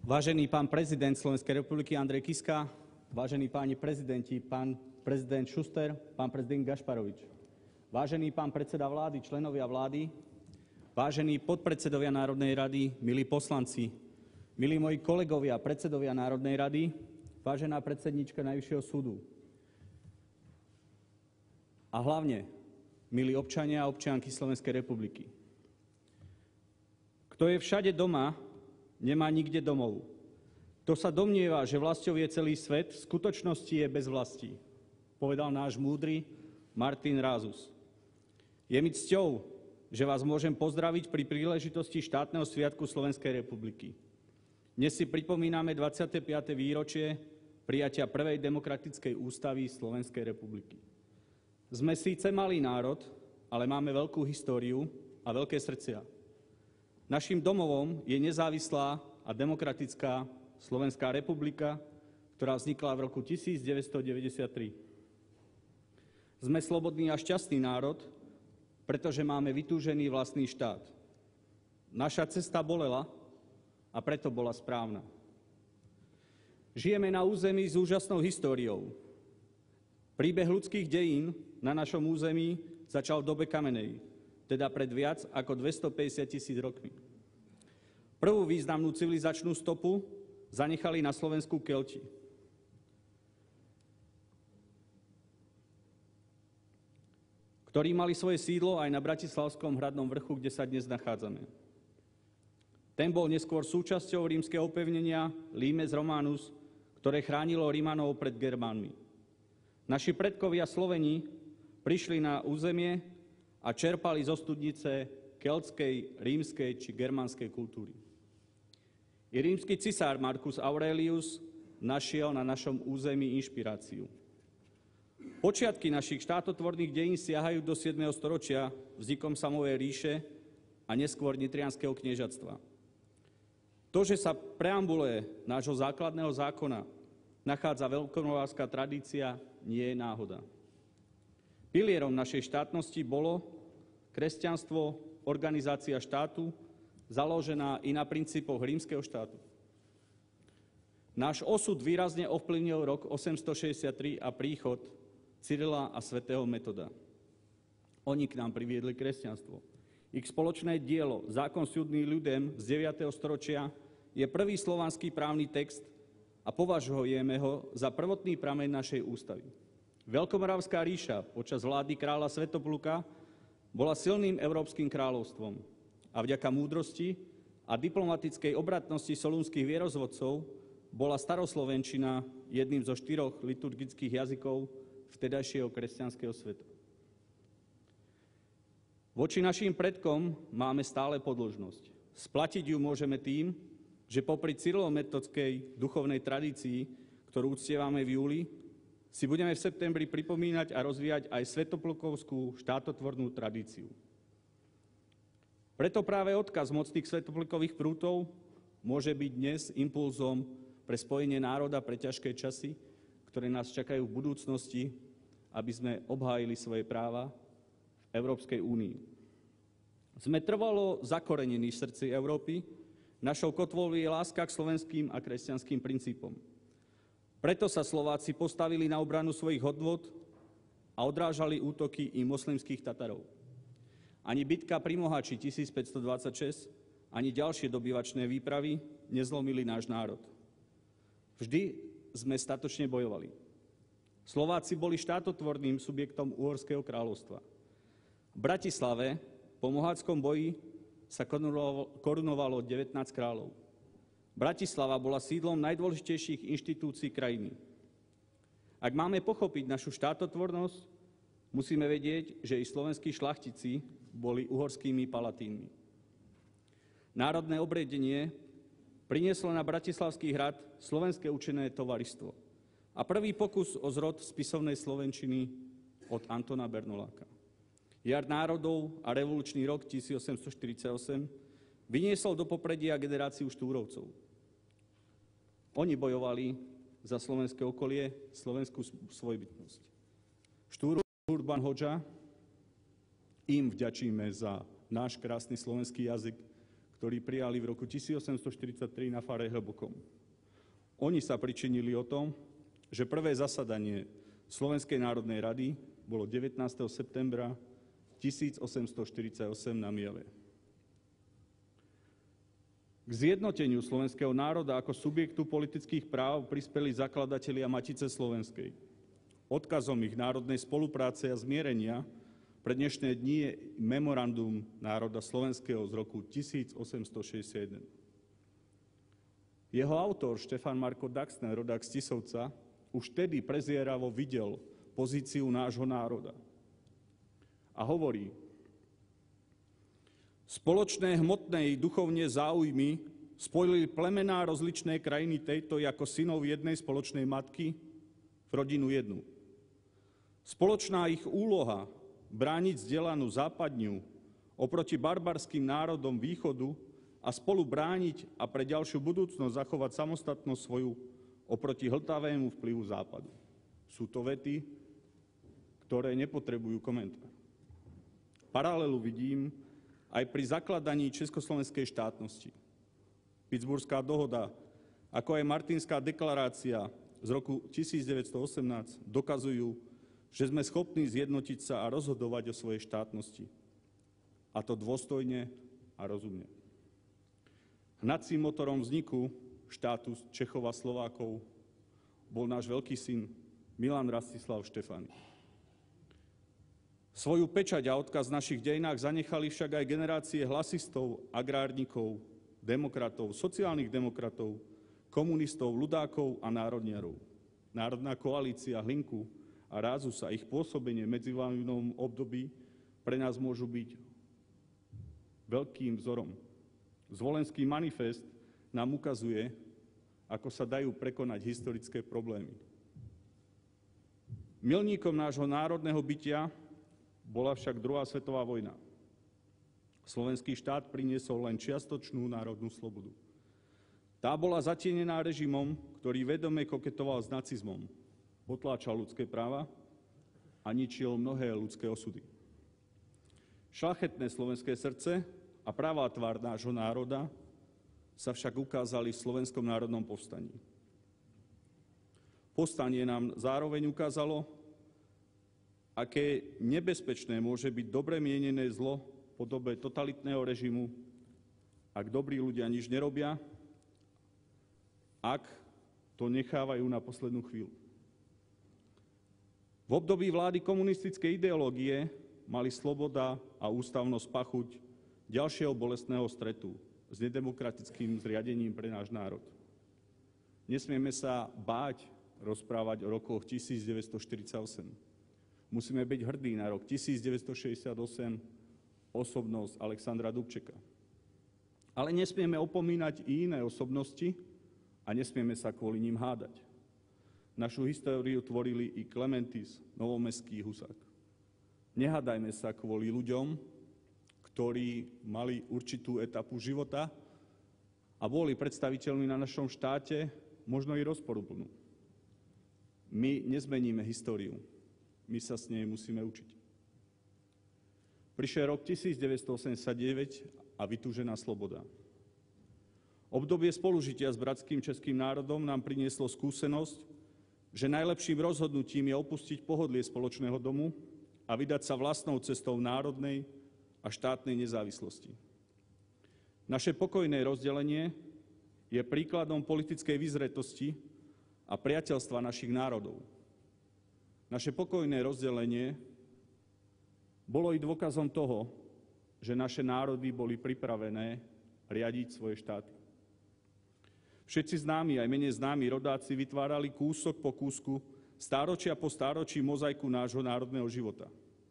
Vážený pán prezident Slovenskej republiky Andrej Kiska, vážení páni prezidenti, pán prezident Šuster, pán prezident Gašparovič, vážený pán predseda vlády, členovia vlády, vážení podpredsedovia Národnej rady, milí poslanci, milí moji kolegovia, predsedovia Národnej rady, vážená predsedníčka Najvyššieho súdu. A hlavne, milí občania a občianky Slovenskej republiky. Kto je všade doma, nemá nikde domov. Kto sa domnieva, že vlastou je celý svet, v skutočnosti je bez vlasti, povedal náš múdry Martin Rázus. Je mi cťou, že vás môžem pozdraviť pri príležitosti štátneho sviatku Slovenskej republiky. Dnes si pripomíname 25. výročie prijatia prvej demokratickej ústavy Slovenskej republiky. Sme síce malý národ, ale máme veľkú históriu a veľké srdcia. Naším domovom je nezávislá a demokratická Slovenská republika, ktorá vznikla v roku 1993. Sme slobodný a šťastný národ, pretože máme vytúžený vlastný štát. Naša cesta bolela a preto bola správna. Žijeme na území s úžasnou históriou. Príbeh ľudských dejín na našom území začal v dobe kamenej, teda pred viac ako 250 000 rokmi. Prvú významnú civilizačnú stopu zanechali na Slovensku Kelti. Ktorí mali svoje sídlo aj na Bratislavskom hradnom vrchu, kde sa dnes nachádzame. Ten bol neskôr súčasťou rímskeho opevnenia Limes Romanus, ktoré chránilo Rimanov pred Germánmi. Naši predkovia Sloveni prišli na územie a čerpali zo studnice keltskej, rímskej či germánskej kultúry. I rímsky cisár Marcus Aurelius našiel na našom území inšpiráciu. Počiatky našich štátotvorných dejín siahajú do 7. storočia vznikom samovej ríše a neskôr Nitrianskeho kniežatstva. To, že sa v preambule nášho základného zákona nachádza veľkomoravská tradícia, nie je náhoda. Pilierom našej štátnosti bolo kresťanstvo, organizácia štátu, založená i na princípoch rímskeho štátu. Náš osud výrazne ovplyvnil rok 863 a príchod Cyrila a svätého Metoda. Oni k nám priviedli kresťanstvo. Ich spoločné dielo, Zákon súdny ľudem z 9. storočia, je prvý slovanský právny text a považujeme ho za prvotný prameň našej ústavy. Veľkomoravská ríša počas vlády kráľa Svätopluka bola silným európskym kráľovstvom a vďaka múdrosti a diplomatickej obratnosti solúnskych vierozvodcov bola staroslovenčina jedným zo 4 liturgických jazykov vtedajšieho kresťanského sveta. Voči našim predkom máme stále podĺžnosť. Splatiť ju môžeme tým, že popri cyrilometodskej duchovnej tradícii, ktorú uctievame v júli, si budeme v septembri pripomínať a rozvíjať aj svätoplukovskú štátotvornú tradíciu. Preto práve odkaz mocných svätoplukových prútov môže byť dnes impulzom pre spojenie národa pre ťažké časy, ktoré nás čakajú v budúcnosti, aby sme obhájili svoje práva v Európskej únii. Sme trvalo zakorenení v srdci Európy, našou kotvou je láska k slovenským a kresťanským princípom. Preto sa Slováci postavili na obranu svojich hodnôt a odrážali útoky i moslimských Tatarov. Ani bitka pri Mohači 1526, ani ďalšie dobyvačné výpravy nezlomili náš národ. Vždy sme statočne bojovali. Slováci boli štátotvorným subjektom Uhorského kráľovstva. V Bratislave po moháčskom boji sa korunovalo 19 kráľov. Bratislava bola sídlom najdôležitejších inštitúcií krajiny. Ak máme pochopiť našu štátotvornosť, musíme vedieť, že i slovenskí šlachtici boli uhorskými palatínmi. Národné obredenie prinieslo na Bratislavský hrad Slovenské učené tovaristvo a prvý pokus o zrod spisovnej slovenčiny od Antona Bernoláka. Jar národov a revolučný rok 1848 vyniesol do popredia generáciu Štúrovcov. Oni bojovali za slovenské okolie, slovenskú svojbytnosť. Štúrov Urban Hodža, im vďačíme za náš krásny slovenský jazyk, ktorý prijali v roku 1843 na fare Hlbokom. Oni sa pričinili o tom, že prvé zasadanie Slovenskej národnej rady bolo 19. septembra 1848 na Miele. K zjednoteniu slovenského národa ako subjektu politických práv prispeli zakladatelia Matice slovenskej. Odkazom ich národnej spolupráce a zmierenia pre dnešné dni je memorandum národa slovenského z roku 1861. Jeho autor, Štefan Marko Daxner, rodák z Tisovca, už vtedy prezieravo videl pozíciu nášho národa. A hovorí: spoločné hmotné i duchovné záujmy spojili plemená rozličné krajiny tejto ako synov jednej spoločnej matky v rodinu jednu. Spoločná ich úloha brániť vzdelanú západňu oproti barbarským národom východu a spolu brániť a pre ďalšiu budúcnosť zachovať samostatnosť svoju oproti hltavému vplyvu západu. Sú to vety, ktoré nepotrebujú komentár. Paralelu vidím aj pri zakladaní Československej štátnosti. Pittsburghská dohoda, ako aj Martinská deklarácia z roku 1918 dokazujú, že sme schopní zjednotiť sa a rozhodovať o svojej štátnosti. A to dôstojne a rozumne. Hnacím motorom vzniku štátu Čechov a Slovákov bol náš veľký syn Milan Rastislav Štefánik. Svoju pečať a odkaz v našich dejinách zanechali však aj generácie hlasistov, agrárnikov, demokratov, sociálnych demokratov, komunistov, ľudákov a národniarov. Národná koalícia Hlinku a Rázus a ich pôsobenie v medzivojnovom období pre nás môžu byť veľkým vzorom. Zvolenský manifest nám ukazuje, ako sa dajú prekonať historické problémy. Milníkom nášho národného bytia bola však druhá svetová vojna. Slovenský štát priniesol len čiastočnú národnú slobodu. Tá bola zatienená režimom, ktorý vedome koketoval s nacizmom, potláčal ľudské práva a ničil mnohé ľudské osudy. Šľachetné slovenské srdce a pravá tvár nášho národa sa však ukázali v Slovenskom národnom povstaní. Povstanie nám zároveň ukázalo, aké nebezpečné môže byť dobre mienené zlo v podobe totalitného režimu, ak dobrí ľudia nič nerobia, ak to nechávajú na poslednú chvíľu. V období vlády komunistickej ideológie mali sloboda a ústavnosť pachuť ďalšieho bolestného stretu s nedemokratickým zriadením pre náš národ. Nesmieme sa báť rozprávať o rokoch 1948. Musíme byť hrdí na rok 1968, osobnosť Alexandra Dubčeka. Ale nesmieme opomínať i iné osobnosti a nesmieme sa kvôli ním hádať. Našu históriu tvorili i Klementis, Novomestský, Husák. Nehádajme sa kvôli ľuďom, ktorí mali určitú etapu života a boli predstaviteľmi na našom štáte, možno i rozporuplnú. My nezmeníme históriu, my sa s nej musíme učiť. Prišiel rok 1989 a vytúžená sloboda. Obdobie spolužitia s bratským českým národom nám prinieslo skúsenosť, že najlepším rozhodnutím je opustiť pohodlie spoločného domu a vydať sa vlastnou cestou národnej a štátnej nezávislosti. Naše pokojné rozdelenie je príkladom politickej vyzretosti a priateľstva našich národov. Naše pokojné rozdelenie bolo i dôkazom toho, že naše národy boli pripravené riadiť svoje štáty. Všetci známi, aj menej známi rodáci vytvárali kúsok po kúsku, stáročia po stáročí mozaiku nášho národného života.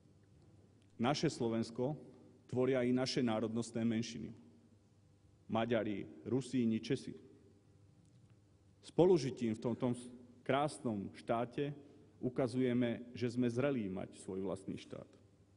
Naše Slovensko tvoria i naše národnostné menšiny. Maďari, Rusíni, Česi. Spolužitím v tomto krásnom štáte ukazujeme, že sme zrelí mať svoj vlastný štát.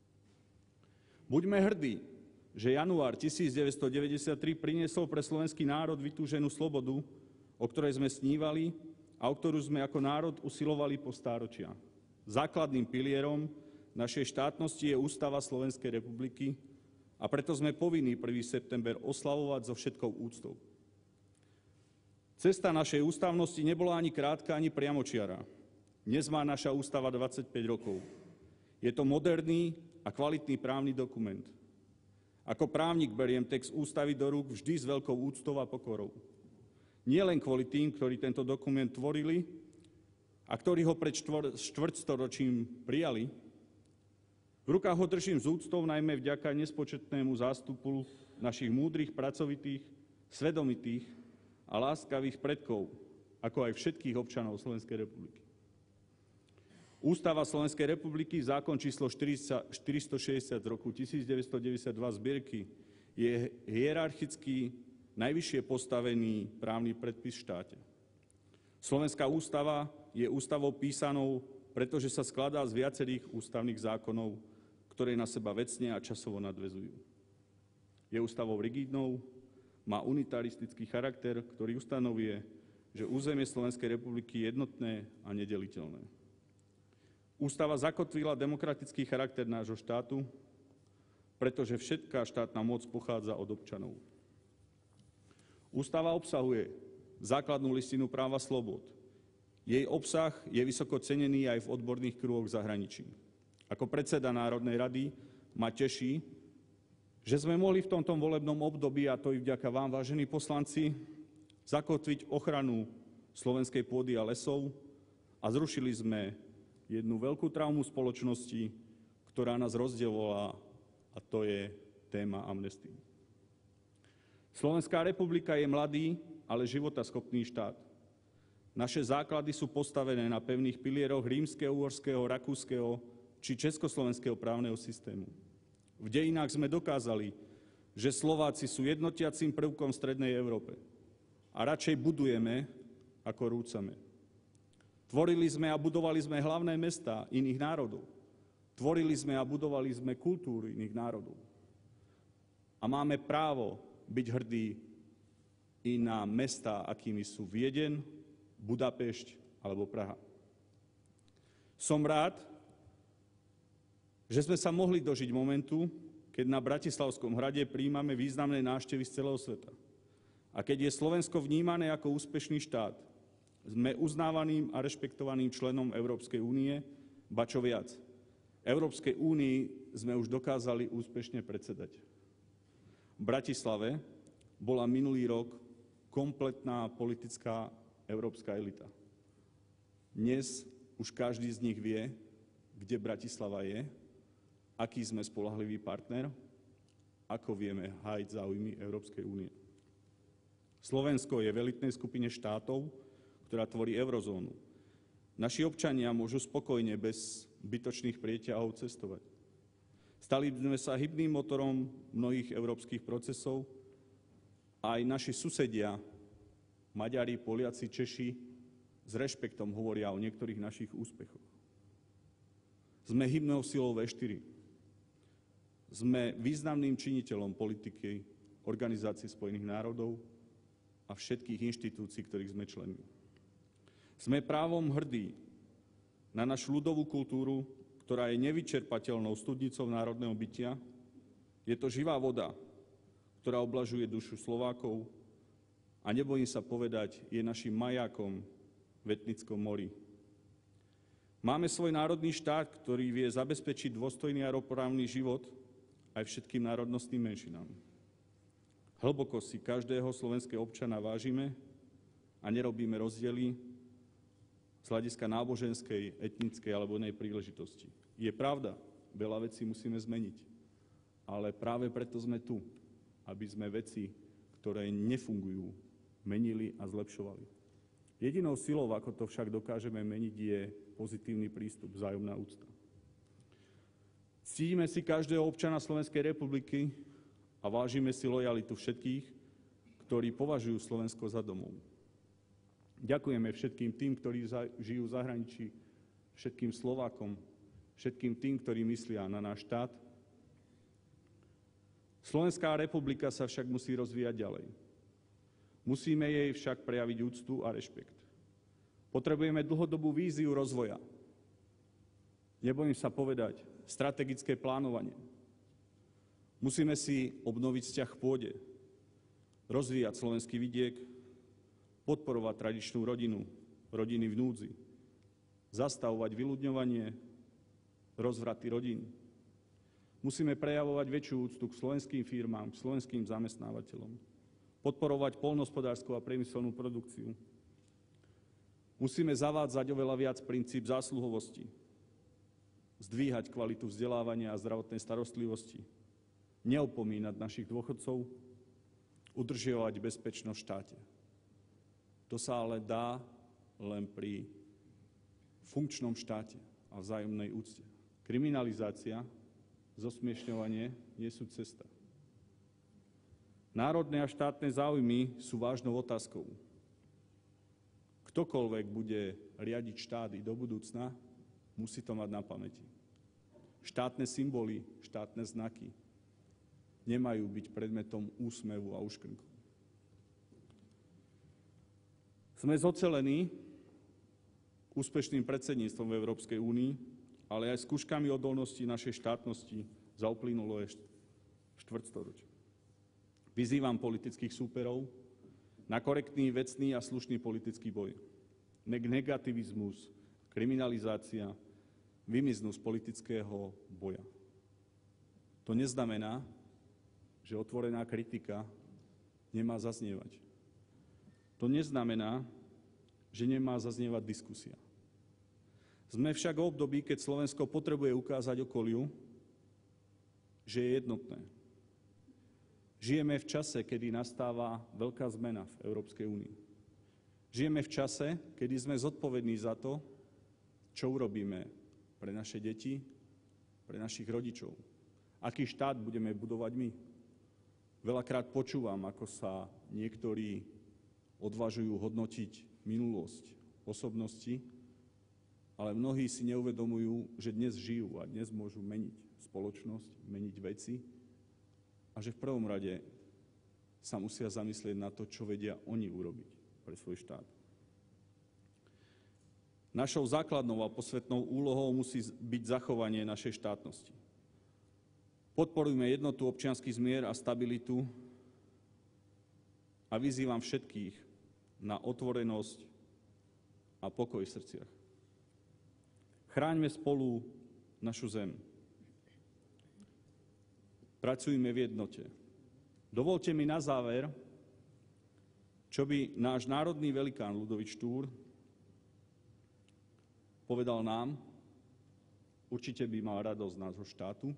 Buďme hrdí, že január 1993 priniesol pre slovenský národ vytúženú slobodu, o ktorej sme snívali a o ktorú sme ako národ usilovali po stáročia. Základným pilierom našej štátnosti je Ústava Slovenskej republiky a preto sme povinní 1. september oslavovať so všetkou úctou. Cesta našej ústavnosti nebola ani krátka, ani priamočiara. Dnes má naša ústava 25 rokov. Je to moderný a kvalitný právny dokument. Ako právnik beriem text ústavy do rúk vždy s veľkou úctou a pokorou. Nie len kvôli tým, ktorí tento dokument tvorili a ktorí ho pred štvrťstoročím prijali. V rukách ho držím s úctou najmä vďaka nespočetnému zástupu našich múdrych, pracovitých, svedomitých a láskavých predkov, ako aj všetkých občanov Slovenskej republiky. Ústava Slovenskej republiky, zákon číslo 460 z roku 1992 zbierky, je hierarchicky najvyššie postavený právny predpis v štáte. Slovenská ústava je ústavou písanou, pretože sa skladá z viacerých ústavných zákonov, ktoré na seba vecne a časovo nadväzujú. Je ústavou rigidnou, má unitaristický charakter, ktorý ustanovuje, že územie Slovenskej republiky je jednotné a nedeliteľné. Ústava zakotvila demokratický charakter nášho štátu, pretože všetká štátna moc pochádza od občanov. Ústava obsahuje základnú listinu práv a slobôd. Jej obsah je vysoko cenený aj v odborných kruhoch v zahraničí. Ako predseda Národnej rady ma teší, že sme mohli v tomto volebnom období, a to i vďaka vám, vážení poslanci, zakotviť ochranu slovenskej pôdy a lesov a zrušili sme jednu veľkú traumu spoločnosti, ktorá nás rozdeľovala, a to je téma amnestie. Slovenská republika je mladý, ale životaschopný štát. Naše základy sú postavené na pevných pilieroch rímskeho, uhorského, rakúskeho či československého právneho systému. V dejinách sme dokázali, že Slováci sú jednotiacím prvkom v strednej Európe a radšej budujeme, ako rúcame. Tvorili sme a budovali sme hlavné mestá iných národov. Tvorili sme a budovali sme kultúru iných národov. A máme právo byť hrdí i na mestá, akými sú Viedeň, Budapešť alebo Praha. Som rád, že sme sa mohli dožiť momentu, keď na Bratislavskom hrade prijímame významné návštevy z celého sveta. A keď je Slovensko vnímané ako úspešný štát, sme uznávaným a rešpektovaným členom Európskej únie, ba čo viac. Európskej únii sme už dokázali úspešne predsedať. V Bratislave bola minulý rok kompletná politická európska elita. Dnes už každý z nich vie, kde Bratislava je, aký sme spoľahlivý partner, ako vieme hájiť záujmy Európskej únie. Slovensko je v elitnej skupine štátov, ktorá tvorí eurozónu. Naši občania môžu spokojne, bez zbytočných prieťahov cestovať. Stali sme sa hybným motorom mnohých európskych procesov a aj naši susedia, Maďari, Poliaci, Češi, s rešpektom hovoria o niektorých našich úspechoch. Sme hybnou silou V4. Sme významným činiteľom politiky Organizácie spojených národov a všetkých inštitúcií, ktorých sme členmi. Sme právom hrdí na našu ľudovú kultúru, ktorá je nevyčerpateľnou studnicou národného bytia. Je to živá voda, ktorá oblažuje dušu Slovákov a nebojím sa povedať, je našim majákom v etnickom mori. Máme svoj národný štát, ktorý vie zabezpečiť dôstojný a rovnoprávny život aj všetkým národnostným menšinám. Hlboko si každého slovenského občana vážime a nerobíme rozdiely z hľadiska náboženskej, etnickej alebo inej príležitosti. Je pravda, veľa vecí musíme zmeniť, ale práve preto sme tu, aby sme veci, ktoré nefungujú, menili a zlepšovali. Jedinou silou, ako to však dokážeme meniť, je pozitívny prístup, vzájomná úcta. Ctíme si každého občana Slovenskej republiky a vážime si lojalitu všetkých, ktorí považujú Slovensko za domov. Ďakujeme všetkým tým, ktorí žijú v zahraničí, všetkým Slovákom, všetkým tým, ktorí myslia na náš štát. Slovenská republika sa však musí rozvíjať ďalej. Musíme jej však prejaviť úctu a rešpekt. Potrebujeme dlhodobú víziu rozvoja. Nebojím sa povedať, strategické plánovanie. Musíme si obnoviť vzťah k pôde, rozvíjať slovenský vidiek, podporovať tradičnú rodinu, rodiny v núdzi, zastavovať vyľudňovanie, rozvraty rodín. Musíme prejavovať väčšiu úctu k slovenským firmám, k slovenským zamestnávateľom, podporovať poľnohospodársku a priemyselnú produkciu. Musíme zavádzať oveľa viac princíp zásluhovosti, zdvíhať kvalitu vzdelávania a zdravotnej starostlivosti, neopomínať našich dôchodcov, udržiavať bezpečnosť v štáte. To sa ale dá len pri funkčnom štáte a vzájomnej úcte. Kriminalizácia, zosmiešňovanie nie sú cesta. Národné a štátne záujmy sú vážnou otázkou. Ktokoľvek bude riadiť štát i do budúcna, musí to mať na pamäti. Štátne symboly, štátne znaky nemajú byť predmetom úsmevu a uškrnku. Sme zocelení úspešným predsedníctvom v Európskej únii, ale aj skúškami odolnosti našej štátnosti za uplynulé štvrťstoročie. Vyzývam politických súperov na korektný, vecný a slušný politický boj. Nech negativizmus, kriminalizácia vymiznú z politického boja. To neznamená, že otvorená kritika nemá zaznievať. To neznamená, že nemá zaznievať diskusia. Sme však v období, keď Slovensko potrebuje ukázať okoliu, že je jednotné. Žijeme v čase, kedy nastáva veľká zmena v Európskej únii. Žijeme v čase, kedy sme zodpovední za to, čo urobíme pre naše deti, pre našich rodičov. Aký štát budeme budovať my. Veľakrát počúvam, ako sa niektorí odvážujú hodnotiť minulosť osobnosti, ale mnohí si neuvedomujú, že dnes žijú a dnes môžu meniť spoločnosť, meniť veci a že v prvom rade sa musia zamyslieť na to, čo vedia oni urobiť pre svoj štát. Našou základnou a posvetnou úlohou musí byť zachovanie našej štátnosti. Podporujme jednotu, občiansky zmier a stabilitu a vyzývam všetkých na otvorenosť a pokoj v srdciach. Chráňme spolu našu zem. Pracujme v jednote. Dovolte mi na záver, čo by náš národný velikán Ľudovít Štúr povedal nám, určite by mal radosť nášho štátu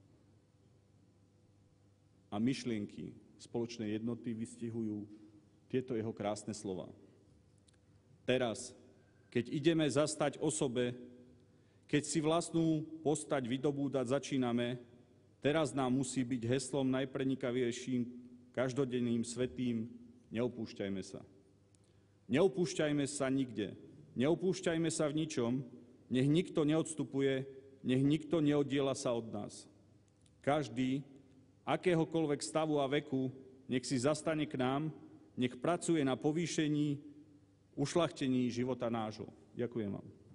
a myšlienky spoločnej jednoty vystihujú tieto jeho krásne slova. Teraz, keď ideme zastať osobe, keď si vlastnú postať vydobúdať začíname, teraz nám musí byť heslom najprenikavejším, každodenným svätým: neopúšťajme sa. Neopúšťajme sa nikde. Neopúšťajme sa v ničom, nech nikto neodstupuje, nech nikto neoddiela sa od nás. Každý, akéhokoľvek stavu a veku, nech si zastane k nám, nech pracuje na povýšení, ušľachtení života nášho. Ďakujem vám.